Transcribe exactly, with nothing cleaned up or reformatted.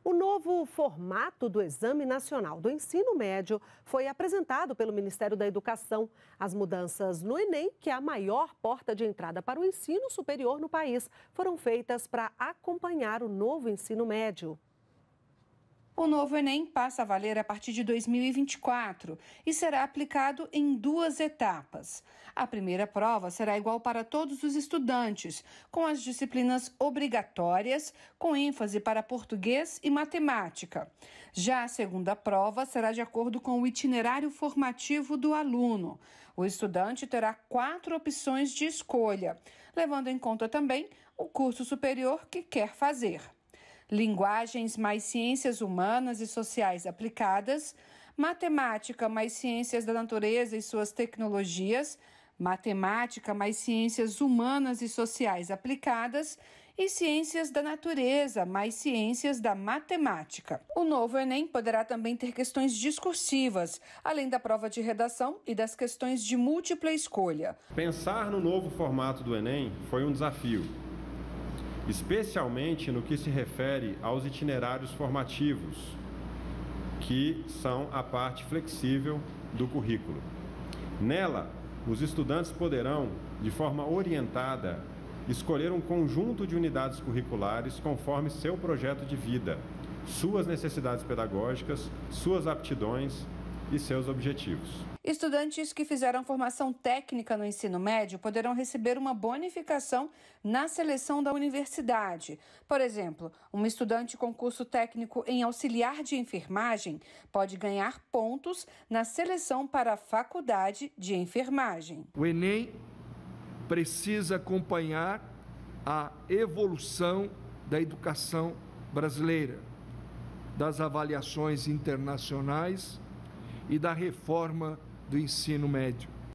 O novo formato do Exame Nacional do Ensino Médio foi apresentado pelo Ministério da Educação. As mudanças no Enem, que é a maior porta de entrada para o ensino superior no país, foram feitas para acompanhar o novo ensino médio. O novo Enem passa a valer a partir de dois mil e vinte e quatro e será aplicado em duas etapas. A primeira prova será igual para todos os estudantes, com as disciplinas obrigatórias, com ênfase para português e matemática. Já a segunda prova será de acordo com o itinerário formativo do aluno. O estudante terá quatro opções de escolha, levando em conta também o curso superior que quer fazer. Linguagens mais ciências humanas e sociais aplicadas, matemática mais ciências da natureza e suas tecnologias, matemática mais ciências humanas e sociais aplicadas e ciências da natureza mais ciências da matemática. O novo Enem poderá também ter questões discursivas, além da prova de redação e das questões de múltipla escolha. Pensar no novo formato do Enem foi um desafio, especialmente no que se refere aos itinerários formativos, que são a parte flexível do currículo. Nela, os estudantes poderão, de forma orientada, escolher um conjunto de unidades curriculares conforme seu projeto de vida, suas necessidades pedagógicas, suas aptidões e seus objetivos. Estudantes que fizeram formação técnica no ensino médio poderão receber uma bonificação na seleção da universidade. Por exemplo, um estudante com curso técnico em auxiliar de enfermagem pode ganhar pontos na seleção para a faculdade de enfermagem. O Enem precisa acompanhar a evolução da educação brasileira, das avaliações internacionais e da reforma do ensino médio.